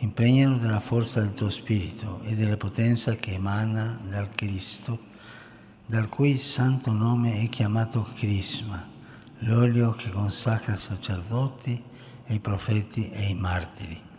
Impregnalo della forza del tuo Spirito e della potenza che emana dal Cristo, dal cui santo nome è chiamato Crisma, l'olio che consacra i sacerdoti e i profeti e i martiri.